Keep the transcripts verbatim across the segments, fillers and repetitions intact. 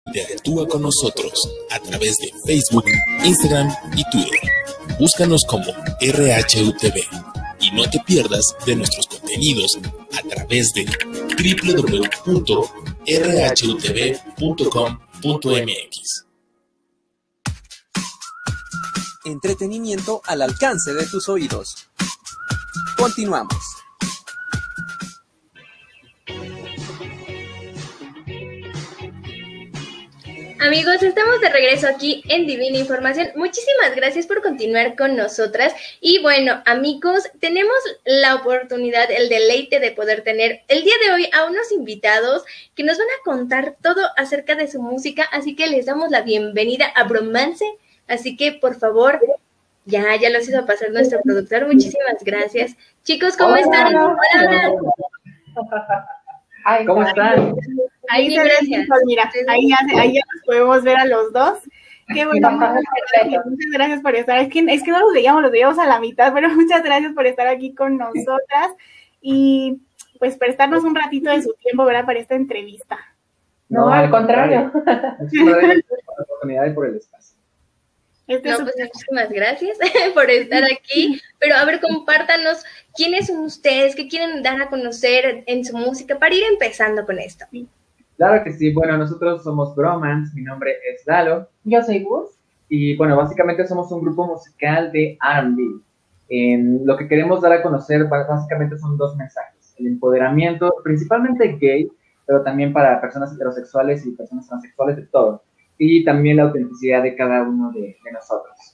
Interactúa con nosotros a través de Facebook, Instagram y Twitter. Búscanos como R H U T V y no te pierdas de nuestros contenidos a través de w w w punto r h u t v punto com punto m x. Entretenimiento al alcance de tus oídos. Continuamos. Amigos, estamos de regreso aquí en Divina Información. Muchísimas gracias por continuar con nosotras. Y bueno, amigos, tenemos la oportunidad, el deleite de poder tener el día de hoy a unos invitados que nos van a contar todo acerca de su música. Así que les damos la bienvenida a Bromance. Así que, por favor, ya, ya los hizo pasar nuestro productor. Muchísimas gracias. Chicos, ¿cómo Hola. están? Hola, hola. Ay, ¿cómo están? Ahí Sí, se gracias. ve, mira, ahí ya, ahí ya nos podemos ver a los dos. Qué bueno, muchas gracias, muchas gracias por estar. Es que, es que no los veíamos, los veíamos a la mitad, pero muchas gracias por estar aquí con nosotras y pues prestarnos un ratito de su tiempo, ¿verdad? Para esta entrevista. No, al contrario. Muchas gracias por la oportunidad y por el espacio. Este No, es pues su- muchísimas gracias por estar aquí. Pero a ver, compártanos quiénes son ustedes, qué quieren dar a conocer en su música para ir empezando con esto. Claro que sí. Bueno, nosotros somos Bromance. Mi nombre es Lalo. Yo soy Gus. Y bueno, básicamente somos un grupo musical de R and B. En lo que queremos dar a conocer ba- básicamente son dos mensajes. El empoderamiento, principalmente gay, pero también para personas heterosexuales y personas transexuales, de todo. Y también la autenticidad de cada uno de, de nosotros.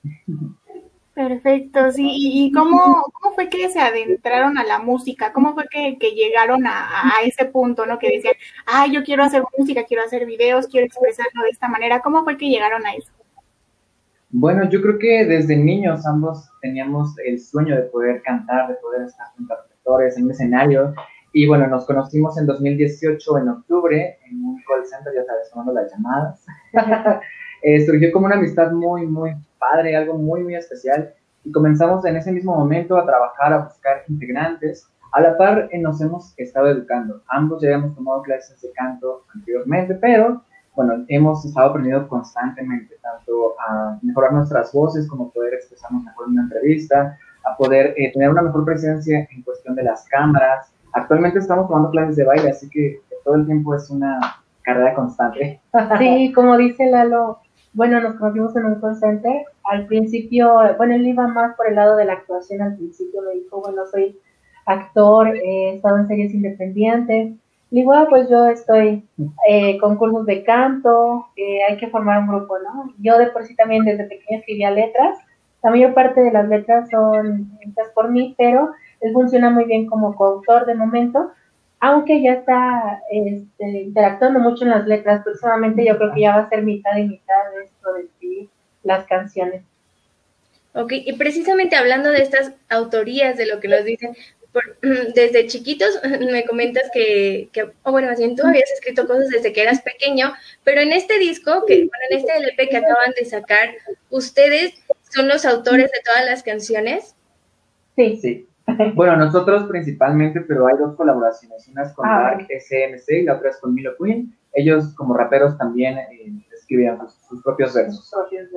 Perfecto, sí. ¿Y, y cómo, cómo fue que se adentraron a la música? ¿Cómo fue que, que llegaron a, a ese punto, ¿no? Que decían, ah, yo quiero hacer música, quiero hacer videos, quiero expresarlo de esta manera. ¿Cómo fue que llegaron a eso? Bueno, yo creo que desde niños ambos teníamos el sueño de poder cantar, de poder estar junto a reflectores en un escenario. Y bueno, nos conocimos en dos mil dieciocho, en octubre, en un call center, ya sabes, tomando las llamadas. eh, surgió como una amistad muy, muy padre, algo muy, muy especial. Y comenzamos en ese mismo momento a trabajar, a buscar integrantes. A la par, eh, nos hemos estado educando. Ambos ya habíamos tomado clases de canto anteriormente, pero bueno, hemos estado aprendiendo constantemente, tanto a mejorar nuestras voces, como poder expresarnos mejor en una entrevista, a poder eh, tener una mejor presencia en cuestión de las cámaras. Actualmente estamos tomando clases de baile, así que todo el tiempo es una carrera constante. Sí, como dice Lalo, bueno, nos conocimos en un call center. Al principio, bueno, él iba más por el lado de la actuación. Al principio me dijo, bueno, soy actor, eh, he estado en series independientes. Le digo, ah, pues yo estoy eh, con cursos de canto, eh, hay que formar un grupo, ¿no? Yo de por sí también desde pequeña escribía letras. La mayor parte de las letras son hechas por mí, pero él funciona muy bien como coautor de momento, aunque ya está este, interactuando mucho en las letras. Próximamente yo creo que ya va a ser mitad y mitad de esto de escribir las canciones. Ok, y precisamente hablando de estas autorías, de lo que nos dicen, por- desde chiquitos me comentas que, que o bueno, más bien tú habías escrito cosas desde que eras pequeño, pero en este disco, que, bueno, en este L P que acaban de sacar, ¿ustedes son los autores de todas las canciones? Sí. Sí. Bueno, nosotros principalmente, pero hay dos colaboraciones. Una es con Ah, Dark S M C y la otra es con Milo Queen. Ellos, como raperos, también eh, escribían sus, sus propios versos.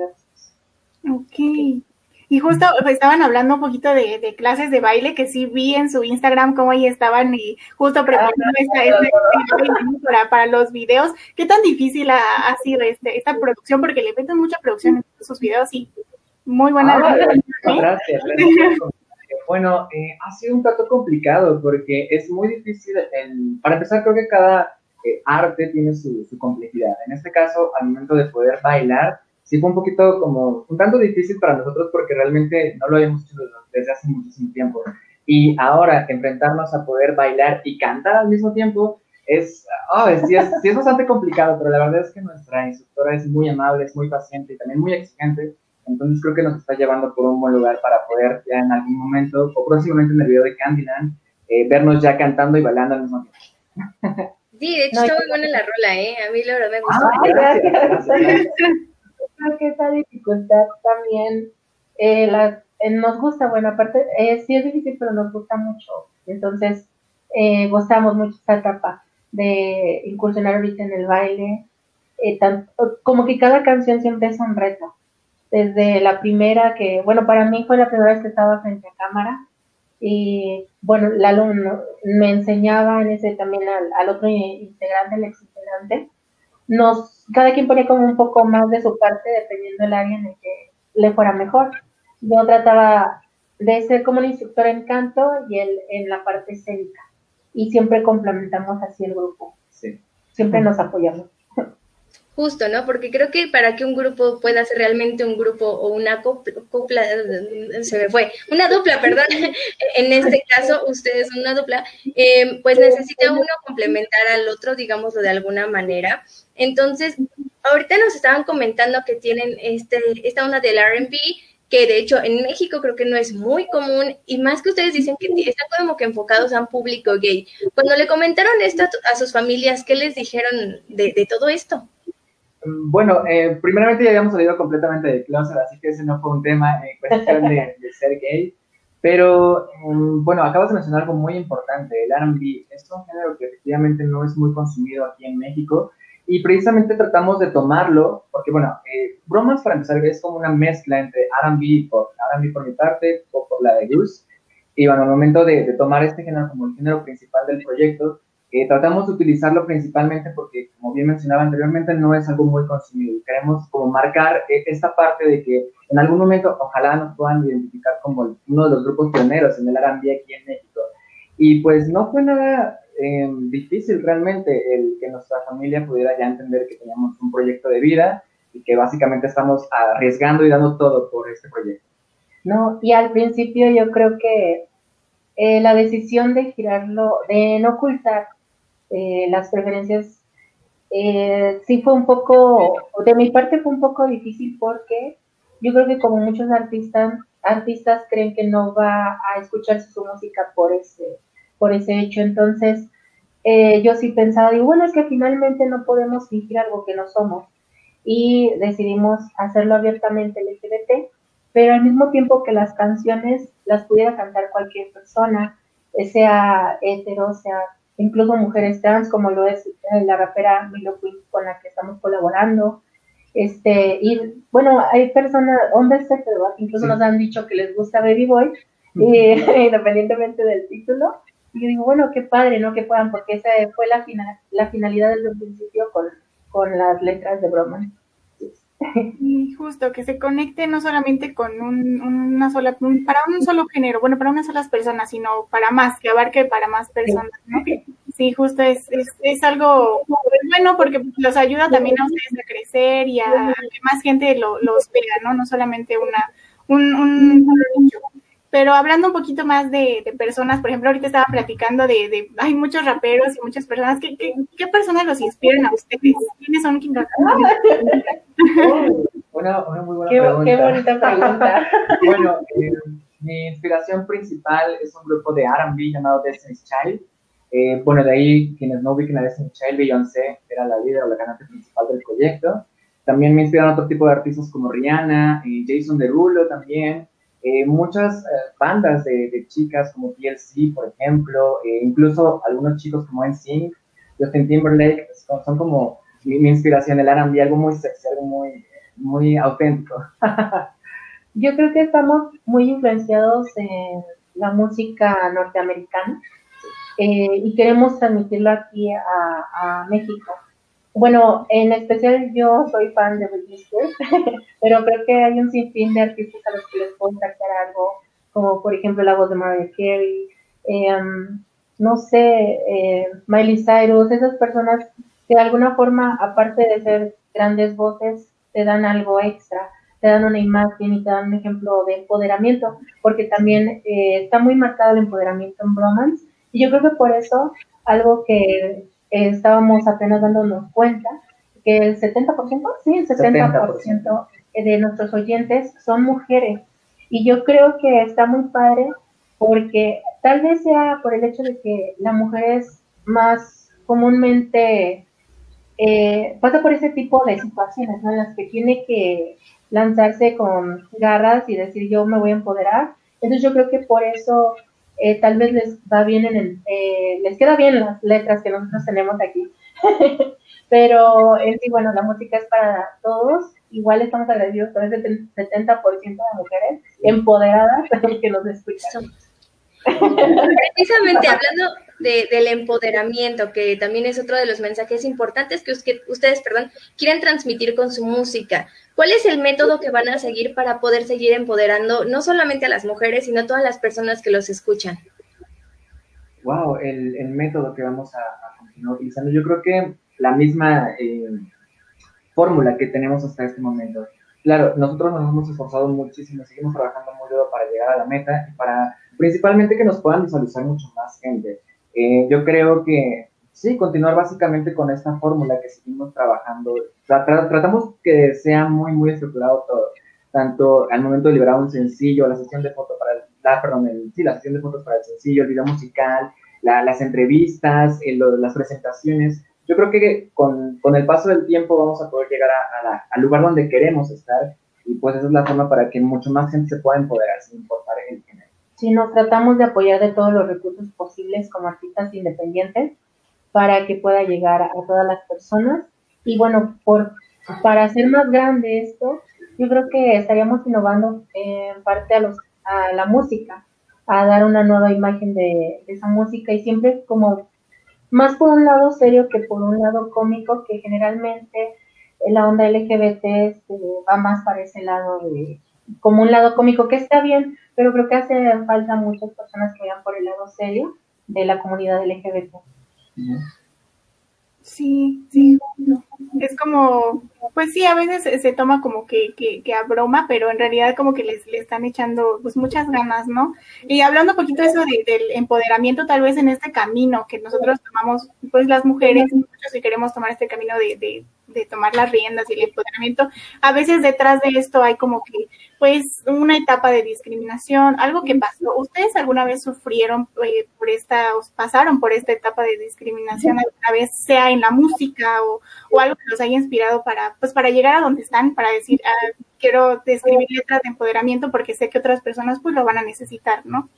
Ok. Y justo pues, estaban hablando un poquito de, de clases de baile, que sí vi en su Instagram cómo ahí estaban y justo preparando esta, esta- este baile, ¿no? para, para los videos. ¿Qué tan difícil ha, ha sido este, esta producción? Porque le meten mucha producción en sus videos y muy buena. Ah, ¿eh? gracias, gracias. Bueno, eh, ha sido un tanto complicado porque es muy difícil. El, para empezar, creo que cada eh, arte tiene su, su complejidad. En este caso, al momento de poder bailar, sí fue un poquito como un tanto difícil para nosotros porque realmente no lo habíamos hecho desde hace muchísimo tiempo. Y ahora enfrentarnos a poder bailar y cantar al mismo tiempo es, oh, es, sí, es, sí es bastante complicado, pero la verdad es que nuestra instructora es muy amable, es muy paciente y también muy exigente. Entonces creo que nos está llevando por un buen lugar para poder ya en algún momento, o próximamente en el video de Candyland, eh, vernos ya cantando y bailando al mismo tiempo. Sí, de hecho No, está yo- muy buena la rola, ¿eh? A mí la verdad me gustó. Ah, Ay, gracias, gracias. gracias. Creo que esa dificultad también eh, la, eh, nos gusta, bueno, aparte, eh, sí es difícil, pero nos gusta mucho. Entonces, eh, gozamos mucho esta etapa de incursionar ahorita en el baile. eh, tan, como que cada canción siempre es un reto. Desde la primera que, bueno, para mí fue la primera vez que estaba frente a cámara, y bueno, Lalo me enseñaba en ese también al, al otro integrante, el ex integrante, nos, cada quien ponía como un poco más de su parte dependiendo del área en el que le fuera mejor. Yo trataba de ser como un instructor en canto y él en la parte escénica, y siempre complementamos así el grupo, Sí. siempre nos apoyamos. Justo, ¿no? Porque creo que para que un grupo pueda ser realmente un grupo o una copla, copla se me fue, una dupla, perdón, en este caso ustedes son una dupla, eh, pues necesita uno complementar al otro, digámoslo de alguna manera. Entonces, ahorita nos estaban comentando que tienen este esta onda del R and B, que de hecho en México creo que no es muy común, y más que ustedes dicen que están como que enfocados a un público gay. Cuando le comentaron esto a, a sus familias, ¿qué les dijeron de, de todo esto? Bueno, eh, primeramente ya habíamos salido completamente de closet, así que ese no fue un tema en cuestión de, de ser gay. Pero, um, bueno, acabas de mencionar algo muy importante, el R and B. Es un género que efectivamente no es muy consumido aquí en México, y precisamente tratamos de tomarlo, porque, bueno, eh, Bromance, para empezar, es como una mezcla entre R and B y pop. R and B por mi parte, pop por la de Gus. Y, bueno, al momento de, de tomar este género como el género principal del proyecto, Eh, tratamos de utilizarlo principalmente porque, como bien mencionaba anteriormente, no es algo muy consumido. Queremos como marcar eh, esta parte de que en algún momento ojalá nos puedan identificar como uno de los grupos pioneros en el R and B aquí en México. Y pues no fue nada eh, difícil realmente el que nuestra familia pudiera ya entender que teníamos un proyecto de vida y que básicamente estamos arriesgando y dando todo por este proyecto. No, y al principio yo creo que eh, la decisión de girarlo, de no ocultar Eh, las preferencias, eh, sí fue un poco, de mi parte fue un poco difícil, porque yo creo que como muchos artistas, artistas creen que no va a escucharse su música por ese, por ese hecho. Entonces, eh, yo sí pensaba, digo, bueno, es que finalmente no podemos fingir algo que no somos, y decidimos hacerlo abiertamente L G B T, pero al mismo tiempo que las canciones las pudiera cantar cualquier persona, sea hetero, sea incluso mujeres trans, como lo es la rapera Milo Queen con la que estamos colaborando. Este, y bueno, hay personas, hombres hetero, incluso sí, nos han dicho que les gusta Baby Boy, uh-huh, y, independientemente del título. Y yo digo, bueno, qué padre, ¿no? Que puedan, porque esa fue la, final, la finalidad desde el principio con, con las letras de Bromance. Y justo, que se conecte no solamente con un, una sola, para un solo género, bueno, para unas solas personas, sino para más, que abarque para más personas, ¿no? Sí, justo es, es, es algo bueno, porque los ayuda también a ustedes a crecer y a, a que más gente lo, los vea, ¿no? No solamente una, un, un, un Pero hablando un poquito más de, de personas, por ejemplo, ahorita estaba platicando de, de hay muchos raperos y muchas personas. ¿Qué, qué, qué personas los inspiran a ustedes? ¿Quiénes son quien Una, una muy buena qué, pregunta. Qué bonita pregunta. Bueno, eh, mi inspiración principal es un grupo de R and B llamado Destiny's Child. Eh, bueno, de ahí, quienes no ubiquen a Destiny's Child, Beyoncé era la líder o la cantante principal del proyecto. También me inspiran otro tipo de artistas como Rihanna, eh, Jason Derulo también. Eh, muchas eh, bandas de, de chicas como T L C, por ejemplo, eh, incluso algunos chicos como N Sync, Justin Timberlake, son, son como mi, mi inspiración, el R and B, algo muy sexy, algo muy, muy auténtico. Yo creo que estamos muy influenciados en la música norteamericana, eh, y queremos transmitirlo aquí a, a México. Bueno, en especial yo soy fan de Britney Spears, pero creo que hay un sinfín de artistas a los que les puedo sacar algo, como por ejemplo la voz de Mariah Carey, eh, no sé, eh, Miley Cyrus, esas personas que de alguna forma, aparte de ser grandes voces, te dan algo extra, te dan una imagen y te dan un ejemplo de empoderamiento, porque también eh, está muy marcado el empoderamiento en Bromance, y yo creo que por eso, algo que Eh, estábamos apenas dándonos cuenta que el setenta por ciento, sí, el setenta por ciento de nuestros oyentes son mujeres, y yo creo que está muy padre, porque tal vez sea por el hecho de que la mujer es más comúnmente eh, pasa por ese tipo de situaciones, ¿no? En las que tiene que lanzarse con garras y decir yo me voy a empoderar. Entonces yo creo que por eso Eh, tal vez les va bien en el, eh, les queda bien las letras que nosotros tenemos aquí. pero en sí, bueno, la música es para todos. Igual estamos agradecidos con ese setenta por ciento de mujeres empoderadas que nos escuchan. Precisamente hablando de, del empoderamiento, que también es otro de los mensajes importantes que usted, ustedes perdón, quieren transmitir con su música. ¿Cuál es el método que van a seguir para poder seguir empoderando no solamente a las mujeres, sino a todas las personas que los escuchan? Wow, el, el método que vamos a, a continuar utilizando, yo creo que la misma eh, fórmula que tenemos hasta este momento. Claro, nosotros nos hemos esforzado muchísimo, seguimos trabajando muy duro para llegar a la meta y para principalmente que nos puedan visualizar mucho más gente. Eh, yo creo que sí, continuar básicamente con esta fórmula que seguimos trabajando. Tra tra tratamos que sea muy, muy estructurado todo, tanto al momento de liberar un sencillo, la sesión de fotos para el, la, perdón, el, sí, la sesión de fotos para el sencillo, el video musical, la, las entrevistas, el, las presentaciones. Yo creo que con, con el paso del tiempo vamos a poder llegar a, a la, al lugar donde queremos estar y pues esa es la forma para que mucho más gente se pueda empoderar sin importar el género. Sí, nos tratamos de apoyar de todos los recursos posibles como artistas independientes para que pueda llegar a, a todas las personas. Y bueno, por, para hacer más grande esto, yo creo que estaríamos innovando en parte a, los, a la música, a dar una nueva imagen de, de esa música y siempre como más por un lado serio que por un lado cómico, que generalmente la onda L G B T este, va más para ese lado de, como un lado cómico, que está bien, pero creo que hace falta muchas personas que vayan por el lado serio de la comunidad L G B T. Sí, sí, es como, pues sí, a veces se, se toma como que, que, que a broma, pero en realidad como que les, le están echando pues muchas ganas, ¿no? Y hablando un poquito de eso de, del empoderamiento, tal vez en este camino que nosotros tomamos, pues las mujeres, muchos que queremos tomar este camino de, de, de tomar las riendas y el empoderamiento, a veces detrás de esto hay como que, pues, una etapa de discriminación, algo que pasó. ¿Ustedes alguna vez sufrieron eh, por esta, o pasaron por esta etapa de discriminación alguna vez, sea en la música o, o algo que los haya inspirado para, pues, para llegar a donde están, para decir, ah, quiero escribir letras de empoderamiento porque sé que otras personas, pues, lo van a necesitar, ¿no?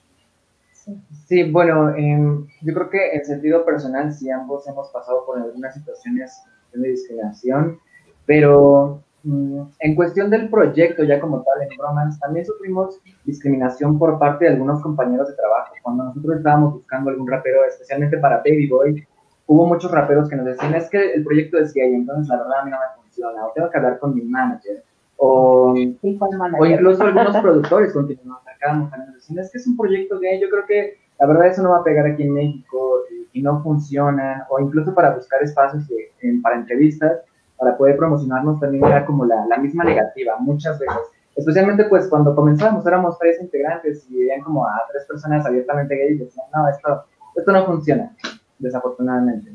Sí, bueno, eh, yo creo que en sentido personal sí ambos hemos pasado por algunas situaciones de discriminación, pero mmm, en cuestión del proyecto ya como tal en Bromance, también sufrimos discriminación por parte de algunos compañeros de trabajo. Cuando nosotros estábamos buscando algún rapero, especialmente para Baby Boy, hubo muchos raperos que nos decían, es que el proyecto es gay, entonces la verdad a mí no me funciona, o tengo que hablar con mi manager, o, sí, manager. O incluso algunos productores con quienes nos acercábamos también nos decían, es que es un proyecto gay, yo creo que la verdad eso no va a pegar aquí en México y, y no funciona, o incluso para buscar espacios de, en, para entrevistas, para poder promocionarnos también era como la, la misma negativa, muchas veces. Especialmente pues cuando comenzamos éramos tres integrantes y veían como a tres personas abiertamente gays y decían, no, esto, esto no funciona, desafortunadamente.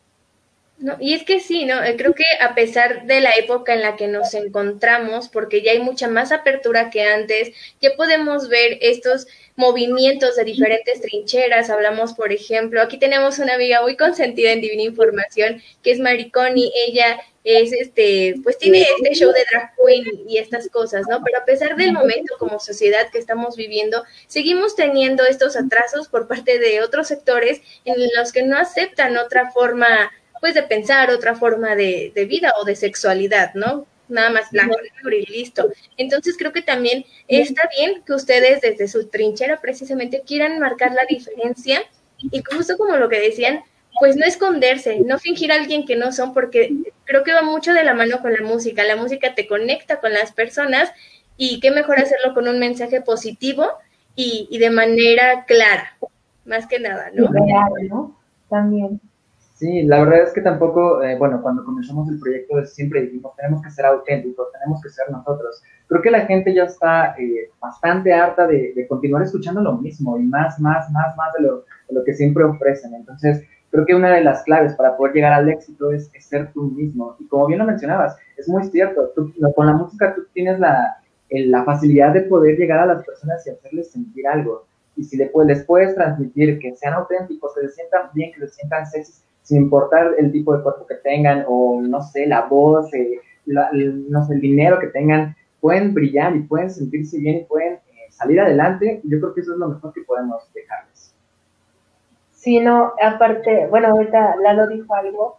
No, y es que sí, ¿no? Creo que a pesar de la época en la que nos encontramos, porque ya hay mucha más apertura que antes, ya podemos ver estos movimientos de diferentes trincheras. Hablamos, por ejemplo, aquí tenemos una amiga muy consentida en Divina Información, que es Mariconi. Ella es, este, pues tiene este show de drag queen y estas cosas, ¿no? Pero a pesar del momento como sociedad que estamos viviendo, seguimos teniendo estos atrasos por parte de otros sectores en los que no aceptan otra forma, pues, de pensar, otra forma de, de vida o de sexualidad, ¿no? Nada más blanco, negro y listo. Entonces creo que también está bien que ustedes desde su trinchera precisamente quieran marcar la diferencia y justo como lo que decían, pues no esconderse, no fingir a alguien que no son, porque creo que va mucho de la mano con la música. La música te conecta con las personas y qué mejor hacerlo con un mensaje positivo y, y de manera clara, más que nada, ¿no? Real, ¿no? También. Sí, la verdad es que tampoco, eh, bueno, cuando comenzamos el proyecto siempre dijimos, tenemos que ser auténticos, tenemos que ser nosotros. Creo que la gente ya está eh, bastante harta de, de continuar escuchando lo mismo y más, más, más, más de lo, de lo que siempre ofrecen. Entonces, creo que una de las claves para poder llegar al éxito es, es ser tú mismo. Y como bien lo mencionabas, es muy cierto, tú, con la música tú tienes la, la facilidad de poder llegar a las personas y hacerles sentir algo. Y si le, les puedes transmitir que sean auténticos, que se sientan bien, que se sientan sexys, sin importar el tipo de cuerpo que tengan, o no sé, la voz, eh, la, el, no sé, el dinero que tengan, pueden brillar y pueden sentirse bien y pueden eh, salir adelante. Yo creo que eso es lo mejor que podemos dejarles. Sí, no, aparte, bueno, ahorita Lalo dijo algo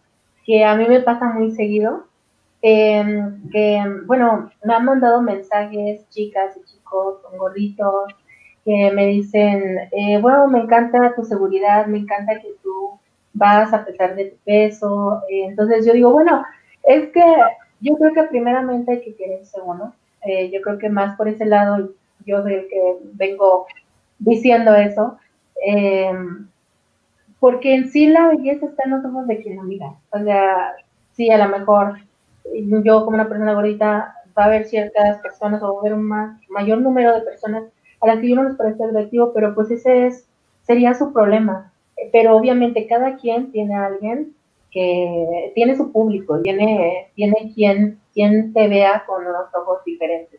que a mí me pasa muy seguido, eh, que, bueno, me han mandado mensajes chicas y chicos con gorditos que me dicen, eh, bueno, me encanta tu seguridad, me encanta que tú vas a pesar de tu peso. Eh, entonces yo digo, bueno, es que yo creo que primeramente hay que quererse uno. Eh, yo creo que más por ese lado, yo soy el que vengo diciendo eso, eh, porque en sí la belleza está en los ojos de quien lo mira. O sea, sí, a lo mejor yo como una persona gordita va a haber ciertas personas o va a haber un más, mayor número de personas a las que yo no les parece atractivo, pero pues ese es, sería su problema. Pero obviamente cada quien tiene a alguien que tiene su público, tiene, tiene quien, quien te vea con unos ojos diferentes.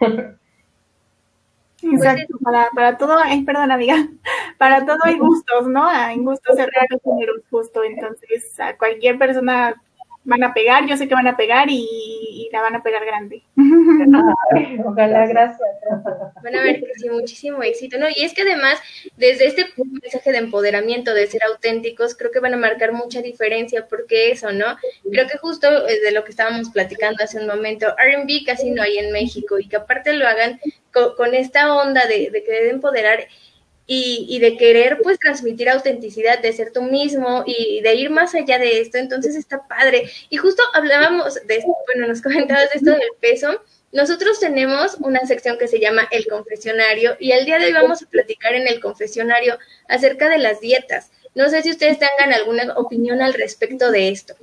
Exacto, para, para todo, ay, perdón amiga, para todo hay gustos, ¿no? Hay gustos se rompen géneros justo, entonces a cualquier persona van a pegar, yo sé que van a pegar y, y la van a pegar grande. Ay, ojalá, gracias. Van a ver que sí, muchísimo éxito, ¿no? Y es que además, desde este mensaje de empoderamiento, de ser auténticos, creo que van a marcar mucha diferencia, porque eso, ¿no? Creo que justo de lo que estábamos platicando hace un momento, R and B casi no hay en México, y que aparte lo hagan con, con esta onda de, de querer empoderar y, y de querer, pues, transmitir autenticidad, de ser tú mismo y de ir más allá de esto. Entonces está padre. Y justo hablábamos de esto, bueno, nos comentabas de esto del peso. Nosotros tenemos una sección que se llama El Confesionario, y el día de hoy vamos a platicar en el confesionario acerca de las dietas. No sé si ustedes tengan alguna opinión al respecto de esto.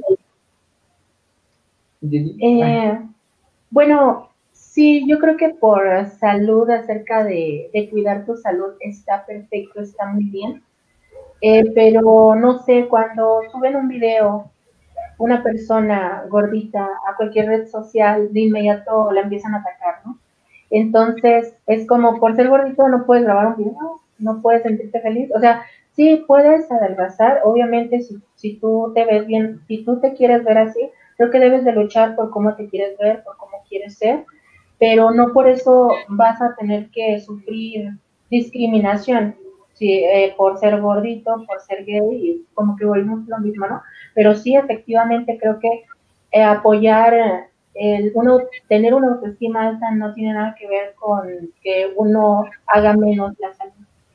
Eh, bueno, sí, yo creo que por salud, acerca de, de cuidar tu salud, está perfecto, está muy bien. Eh, pero no sé, cuando suben un video una persona gordita a cualquier red social, de inmediato la empiezan a atacar, ¿no? Entonces, es como, por ser gordito no puedes grabar un video, no puedes sentirte feliz. O sea, sí puedes adelgazar, obviamente, si, si tú te ves bien, si tú te quieres ver así, creo que debes de luchar por cómo te quieres ver, por cómo quieres ser, pero no por eso vas a tener que sufrir discriminación. Sí, eh, por ser gordito, por ser gay, y como que volvemos lo mismo, ¿no? Pero sí, efectivamente, creo que eh, apoyar, el, uno, tener una autoestima alta no tiene nada que ver con que uno haga menos la salud.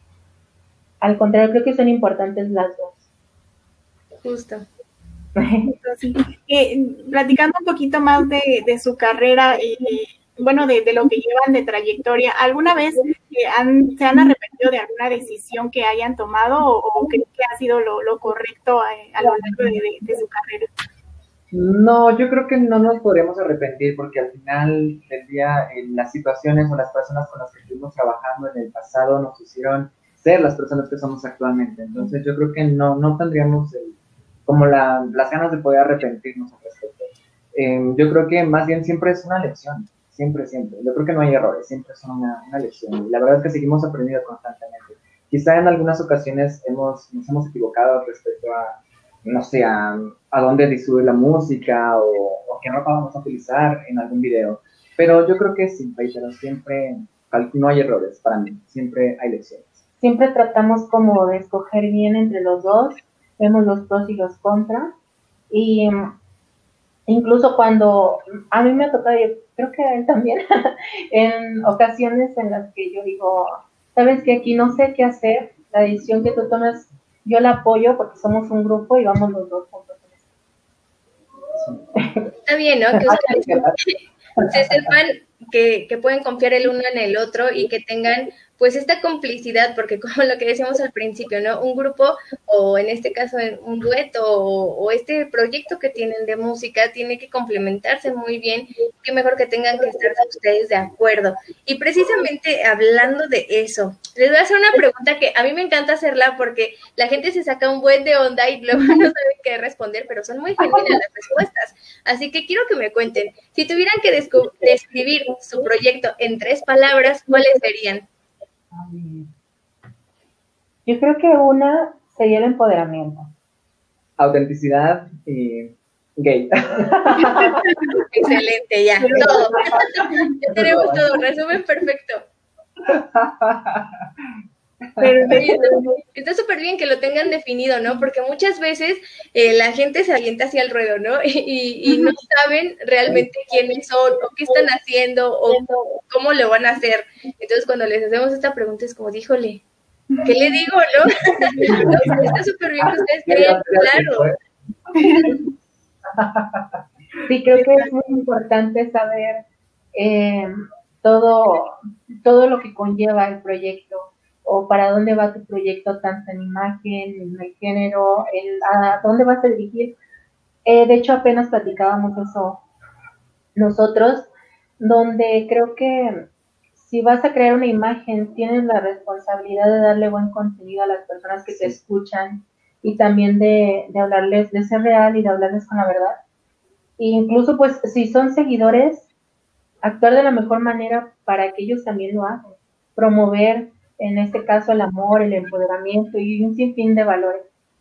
Al contrario, creo que son importantes las dos. Justo. Sí. Eh, platicando un poquito más de, de su carrera y eh, bueno, de, de lo que llevan de trayectoria, ¿alguna vez eh, han, se han arrepentido de alguna decisión que hayan tomado o, o creen que ha sido lo, lo correcto a, a lo largo de, de, de su carrera? No, yo creo que no nos podremos arrepentir porque al final del día eh, las situaciones o las personas con las que estuvimos trabajando en el pasado nos hicieron ser las personas que somos actualmente. Entonces yo creo que no, no tendríamos el, como la, las ganas de poder arrepentirnos al respecto. Eh, yo creo que más bien siempre es una lección. Siempre, siempre. Yo creo que no hay errores, siempre son una, una lección. Y la verdad es que seguimos aprendiendo constantemente. Quizá en algunas ocasiones hemos, nos hemos equivocado respecto a, no sé, a, a dónde distribuir la música o, o qué ropa vamos a utilizar en algún video. Pero yo creo que sí, pero siempre no hay errores para mí, siempre hay lecciones. Siempre tratamos como de escoger bien entre los dos, vemos los pros y los contras, y incluso cuando a mí me ha tocado, creo que a él también, en ocasiones en las que yo digo, sabes que aquí no sé qué hacer, la decisión que tú tomas, yo la apoyo porque somos un grupo y vamos los dos juntos. Está bien, ¿no? Que ustedes se sepan que, que pueden confiar el uno en el otro y que tengan pues esta complicidad, porque como lo que decíamos al principio, ¿no? Un grupo, o en este caso un dueto, o, o este proyecto que tienen de música, tiene que complementarse muy bien, qué mejor que tengan que estar ustedes de acuerdo. Y precisamente hablando de eso, les voy a hacer una pregunta que a mí me encanta hacerla, porque la gente se saca un buen de onda y luego no sabe qué responder, pero son muy genuinas las respuestas. Así que quiero que me cuenten, si tuvieran que describir su proyecto en tres palabras, ¿cuáles serían? Yo creo que una sería el empoderamiento. Autenticidad y gay. Excelente, ya, todo. Ya tenemos todo, resumen perfecto. Está súper bien que lo tengan definido, ¿no? Porque muchas veces eh, la gente se avienta hacia el ruedo, ¿no? Y, y no saben realmente quiénes son, o qué están haciendo, o cómo lo van a hacer. Entonces, cuando les hacemos esta pregunta, es como, díjole, ¿qué le digo, no? Está súper bien que ustedes queden claro. Sí, creo que es muy importante saber eh, todo, todo lo que conlleva el proyecto, o para dónde va tu proyecto, tanto en imagen, en el género, el, a dónde vas a dirigir. Eh, de hecho, apenas platicábamos eso nosotros, donde creo que si vas a crear una imagen, tienes la responsabilidad de darle buen contenido a las personas que te escuchan, y también de, de hablarles, de ser real y de hablarles con la verdad. E incluso, pues, si son seguidores, actuar de la mejor manera para que ellos también lo hagan. Promover, en este caso, el amor, el empoderamiento y un sinfín de valores.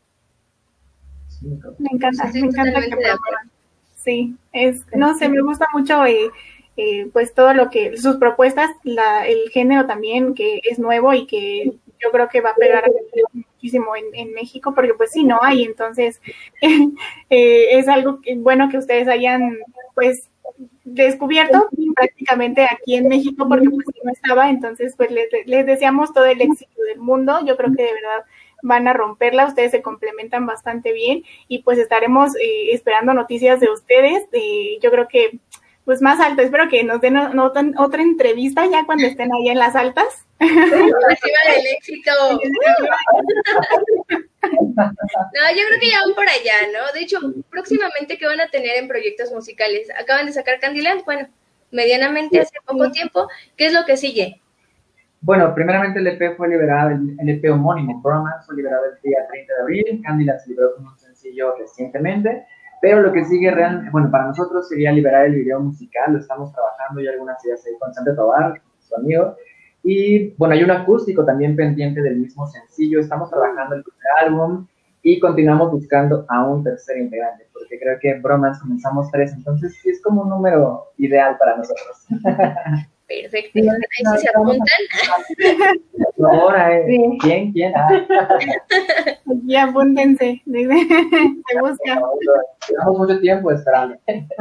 Me encanta, me encanta que promuevan. Sí, es, no sé, me gusta mucho eh, eh, pues todo lo que, sus propuestas, la, el género también, que es nuevo y que yo creo que va a pegar muchísimo en, en México, porque pues sí, no hay, entonces eh, es algo que, bueno que ustedes hayan pues descubierto prácticamente aquí en México, porque pues no estaba, entonces pues les, les deseamos todo el éxito del mundo. Yo creo que de verdad van a romperla, ustedes se complementan bastante bien, y pues estaremos eh, esperando noticias de ustedes. Eh, yo creo que pues más alto, espero que nos den otra, otra entrevista ya cuando estén allá en las altas. Encima del éxito. No, yo creo que ya van por allá, ¿no? De hecho, próximamente, ¿qué van a tener en proyectos musicales? Acaban de sacar Candyland, bueno, medianamente hace poco tiempo. ¿Qué es lo que sigue? Bueno, primeramente el E P fue liberado, el, el E P homónimo, Bromance, fue liberado el día treinta de abril, Candyland se liberó como un sencillo recientemente, pero lo que sigue realmente, bueno, para nosotros sería liberar el video musical, lo estamos trabajando, y algunas ideas ahí con Santo Tobar, su amigo, y bueno, hay un acústico también pendiente del mismo sencillo, estamos trabajando el primer álbum, y continuamos buscando a un tercer integrante, porque creo que Bromance comenzamos tres, entonces sí es como un número ideal para nosotros. Perfecto, ahí se apuntan. Ahora, eh. Sí. ¿Quién? ¿Quién? Ah. Aquí apúntense, se busca. Llevamos mucho tiempo esperando.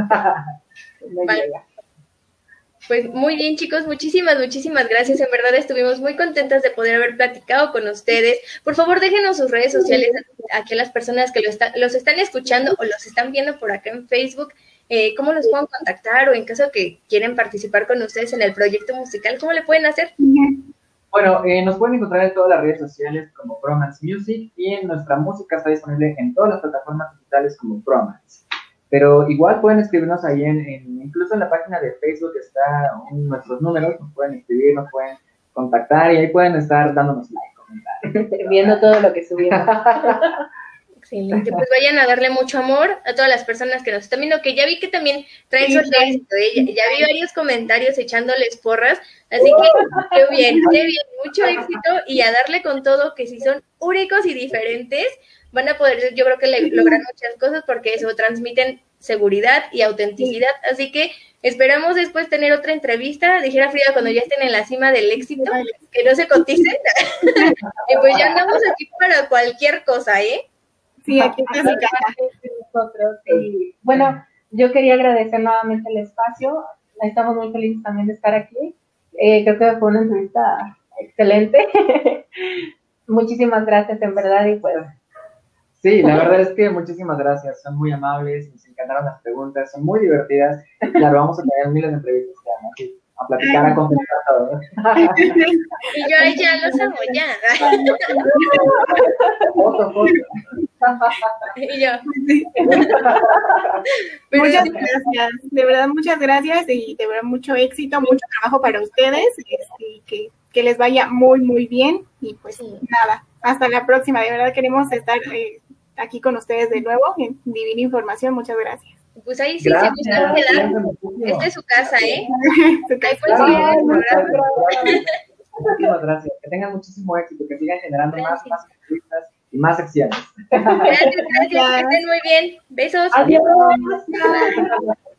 Vale. Pues muy bien, chicos, muchísimas, muchísimas gracias. En verdad estuvimos muy contentas de poder haber platicado con ustedes. Por favor, déjenos sus redes sociales aquí a las personas que lo está, los están escuchando o los están viendo por acá en Facebook. Eh, ¿Cómo los pueden contactar? O en caso que quieren participar con ustedes en el proyecto musical, ¿cómo le pueden hacer? Bueno, eh, nos pueden encontrar en todas las redes sociales como Bromance Music, y en nuestra música está disponible en todas las plataformas digitales como Bromance. Pero igual pueden escribirnos ahí, en, en incluso en la página de Facebook está un, nuestros números, nos pueden escribir, nos pueden contactar, y ahí pueden estar dándonos like, comentar. Viendo todo lo que subimos. Excelente, pues vayan a darle mucho amor a todas las personas que nos están viendo, que ya vi que también traen su éxito, ¿eh? ya, ya vi varios comentarios echándoles porras, así que qué bien, qué bien, mucho éxito, y a darle con todo, que si son únicos y diferentes, van a poder, yo creo que le, lograr muchas cosas, porque eso, transmiten seguridad y autenticidad, así que esperamos después tener otra entrevista, dijera Frida, cuando ya estén en la cima del éxito, que no se coticen, y pues ya andamos aquí para cualquier cosa, ¿eh? Sí, aquí está mi casa. Nosotros. Y, bueno, yo quería agradecer nuevamente el espacio. Estamos muy felices también de estar aquí. Eh, creo que fue una entrevista excelente. Muchísimas gracias, en verdad. Y pues. Sí, la verdad es que muchísimas gracias. Son muy amables, nos encantaron las preguntas, son muy divertidas. Claro, vamos a tener miles de entrevistas que van aquí a platicar, a contestar todo. Y yo ahí ya los amo, ya. Foto, foto. Y yo. Pero muchas gracias, de verdad muchas gracias, y de verdad mucho éxito, mucho trabajo para ustedes, y que, que les vaya muy muy bien, y pues sí, nada, hasta la próxima. De verdad queremos estar eh, aquí con ustedes de nuevo en Divina Información. Muchas gracias. Pues ahí sí, gracias, se gustan quedar. Esta es su casa, ¿eh? Su casa. Gracias, muchísimas gracias. Que tengan muchísimo éxito, que sigan generando gracias. más, más entrevistas y más secciones. Gracias, gracias, que estén muy bien. Besos. Adiós.